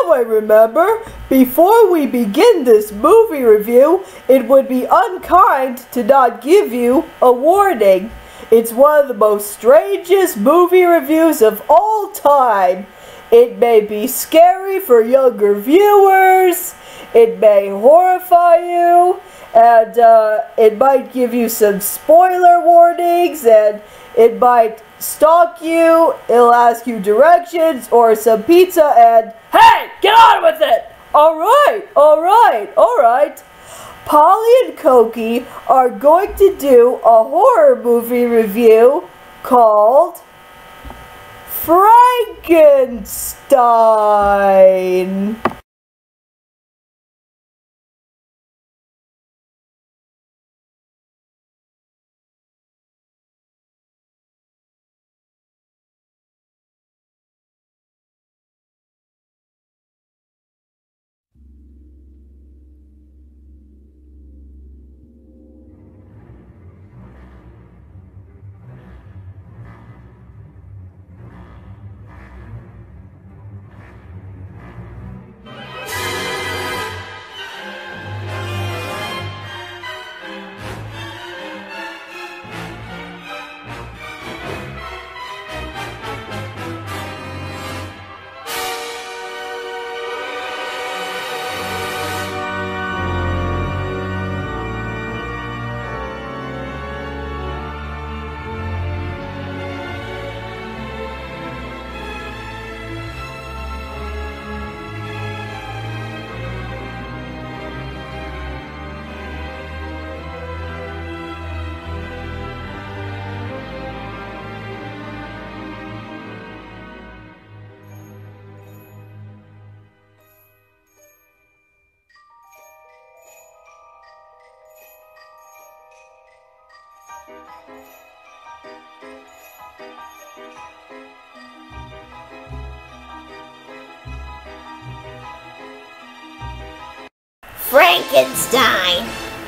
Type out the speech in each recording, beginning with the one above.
now I remember. Before we begin this movie review, it would be unkind to not give you a warning. It's one of the most strangest movie reviews of all time. It may be scary for younger viewers, it may horrify you, and it might give you some spoiler warnings, and it might stalk you, it'll ask you directions or some pizza, and hey, get on with it! Alright. Polly and Koki are going to do a horror movie review called Frankenstein. Frankenstein,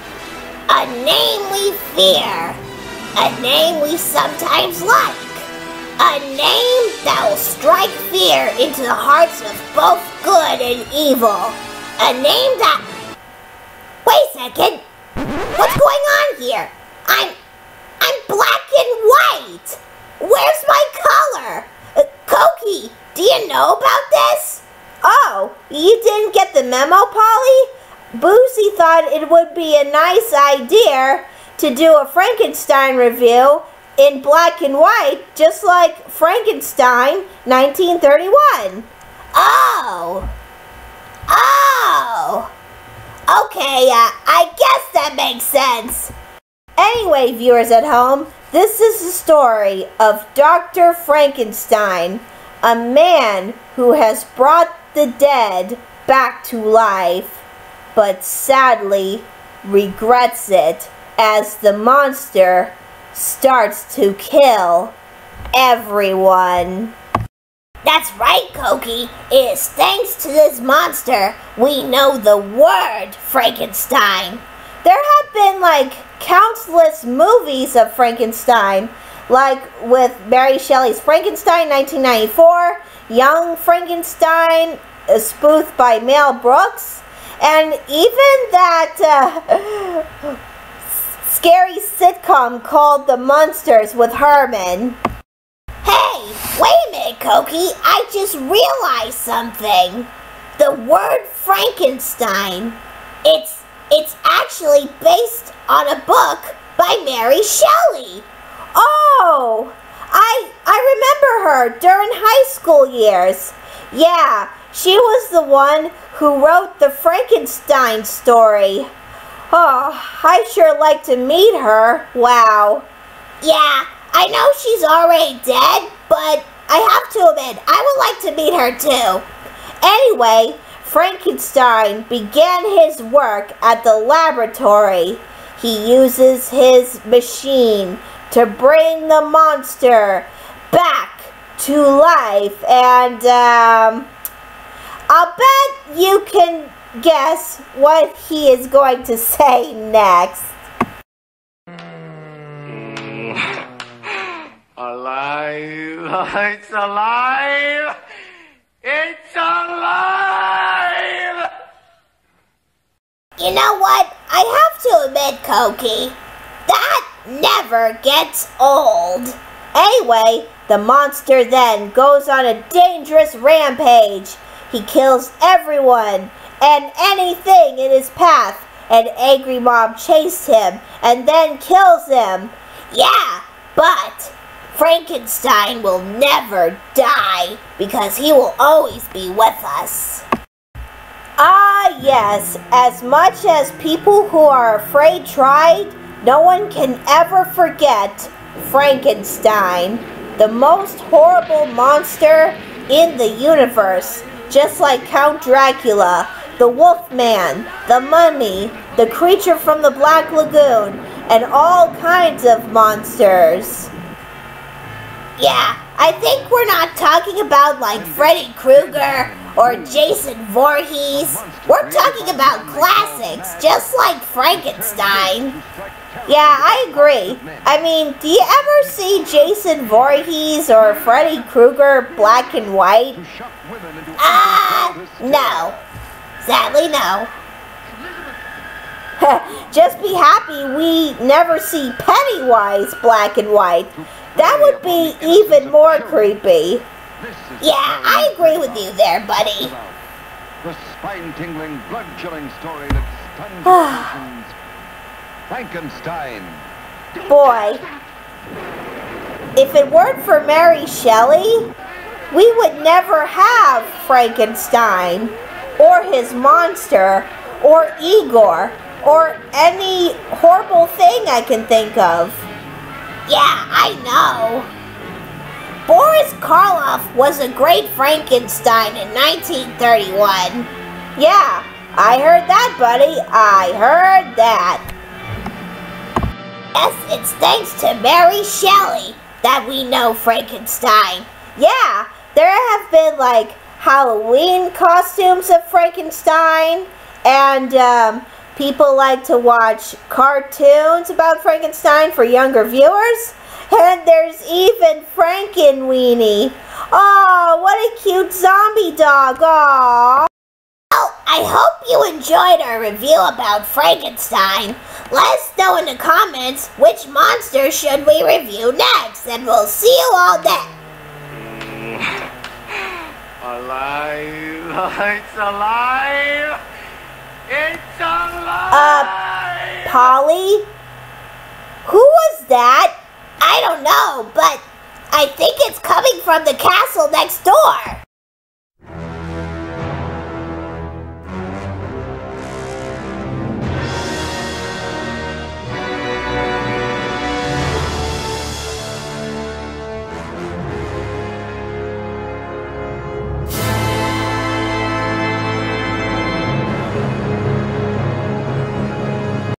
a name we fear, a name we sometimes like, a name that will strike fear into the hearts of both good and evil, a name that... Wait a second, what's going on here? I'm black and white. Where's my color? Koki, do you know about this? Oh, you didn't get the memo, Polly? Boozy thought it would be a nice idea to do a Frankenstein review in black and white, just like Frankenstein 1931. Oh! Okay, I guess that makes sense. Anyway, viewers at home, this is the story of Dr. Frankenstein, a man who has brought the dead back to life, but sadly regrets it as the monster starts to kill everyone. That's right, Koki. It is thanks to this monster we know the word Frankenstein. There have been countless movies of Frankenstein, like with Mary Shelley's Frankenstein 1994, Young Frankenstein, spoofed by Mel Brooks, and even that scary sitcom called The Munsters with Herman. Hey, wait a minute, Koki. I just realized something. The word Frankenstein, it's actually based on a book by Mary Shelley. Oh, I remember her during high school years. Yeah, she was the one who wrote the Frankenstein story. Oh, I'd sure like to meet her. Wow. Yeah, I know she's already dead, but I have to admit, I would like to meet her too. Anyway, Frankenstein began his work at the laboratory. He uses his machine to bring the monster back to life, and I'll bet you can guess what he is going to say next. Alive! It's alive! It's alive! You know what? I have to admit, Koki, that never gets old. Anyway, the monster then goes on a dangerous rampage. He kills everyone and anything in his path. An angry mob chased him and then kills him. Yeah, but Frankenstein will never die because he will always be with us. Ah, yes, as much as people who are afraid tried, no one can ever forget Frankenstein, the most horrible monster in the universe, just like Count Dracula, the Wolfman, the Mummy, the creature from the Black Lagoon, and all kinds of monsters. Yeah, I think we're not talking about like Freddy Krueger or Jason Voorhees. We're talking about classics, just like Frankenstein. Yeah, I agree. I mean, do you ever see Jason Voorhees or Freddy Krueger black and white? No. Sadly, no. Just be happy we never see Pennywise black and white. That would be even more creepy. Yeah, I agree with you there, buddy. The spine-tingling, blood-chilling story that stuns emotions. Frankenstein. Boy, if it weren't for Mary Shelley, we would never have Frankenstein, or his monster, or Igor, or any horrible thing I can think of. Yeah, I know. Boris Karloff was a great Frankenstein in 1931. Yeah, I heard that, buddy. I heard that. Yes, it's thanks to Mary Shelley that we know Frankenstein. Yeah, there have been like Halloween costumes of Frankenstein, and people like to watch cartoons about Frankenstein for younger viewers. And there's even Frankenweenie. Oh, what a cute zombie dog. Aww. Well, I hope you enjoyed our review about Frankenstein. Let us know in the comments which monster should we review next, and we'll see you all then. Alive! It's alive! It's alive! Polly? Who was that? I don't know, but I think it's coming from the castle next door.